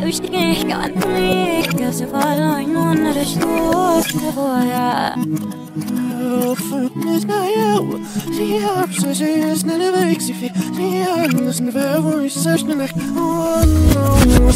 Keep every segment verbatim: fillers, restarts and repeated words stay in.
ich dich gar nicht, dass du verloren nur das Stoß vorher. Fitness na eu, se hab so she's never makes you feel. Se hab this never worries such like oh no.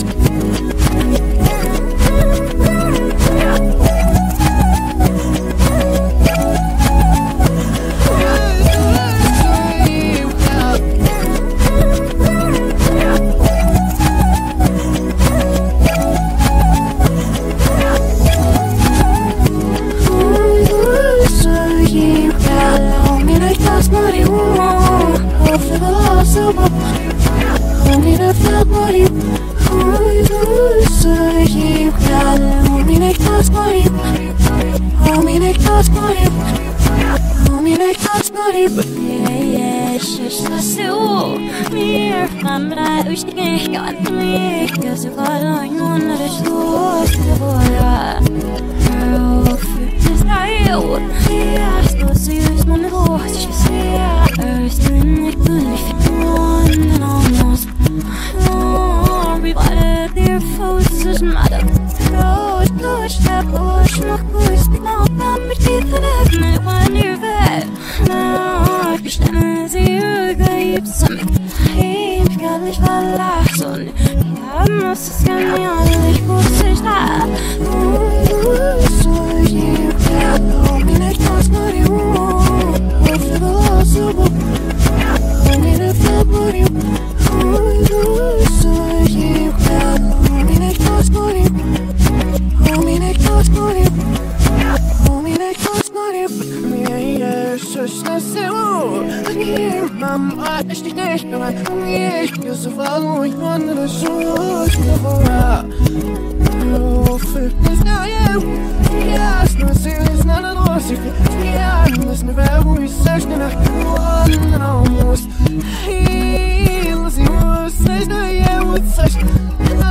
Mir framra ich dich gar nicht, dass du verloren nur das Stoß vorher. Fitness na eu, ja, so süß meine Brust, ich sehe, es bin nicht billig und almost. Oh, wie alle dir Fuß ist Mother. Durch, durch, der Busch noch grüßt, genau, damit die verletzen, wenn ihr weg. Na, ich bestelle sie, gibt's an mich. Ich kann nicht verlassen. Ja, muss es gar nicht, ich muss nicht da. So, ich kann mir nicht was mit dir. Auf der Straße, komm mir nicht was mit dir. So, ich kann mir nicht was mit dir. Komm mir nicht was mit dir. Komm mir nicht was mit dir. Yeah, yeah, so ist das so. Mama, ich dich nicht mehr, ich bin so verloren, ich wandere das Schuss davor. Oh, Fitness na eu, ja, es nur sie ist not a loss, ich bin ja, das ne wer wo ich sag schnell nach geworden, almost. He, was he was, es na eu, es sag